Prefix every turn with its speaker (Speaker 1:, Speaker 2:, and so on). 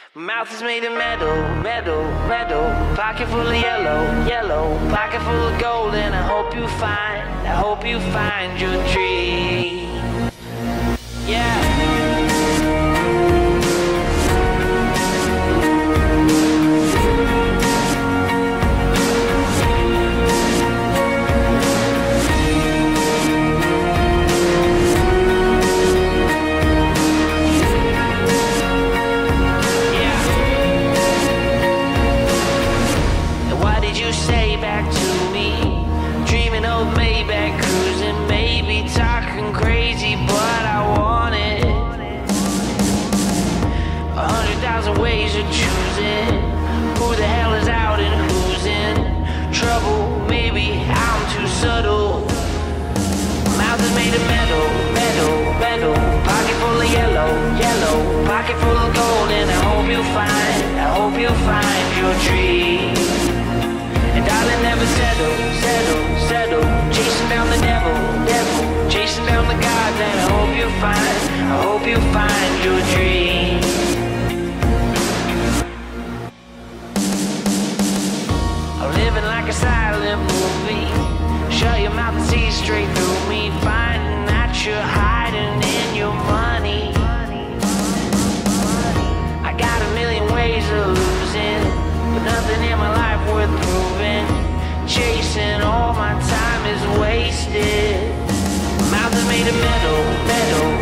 Speaker 1: Mouth is made of metal, metal, metal. Pocket full of yellow, yellow. Pocket full of gold, and I hope you find your dream. Yeah. Say back to me, dreaming of Maybach cruising, maybe talking crazy, but I want it. 100,000 ways of choosing. Who the hell is out and who's in trouble? Maybe I'm too subtle. Mouth is made of metal, metal, metal. Pocket full of yellow, yellow. Pocket full of gold, and I hope you find your dream. And darling, never settle, settle, settle. Chasing down the devil, devil. Chasing down the gods, and I hope you find your dream. I'm living like a silent movie. Shut your mouth and see straight through me. Finding that you're hiding in your money. I got a million ways of losing, but nothing in my life worth proving. Chasing all my time is wasted. Mouth is made of metal, metal.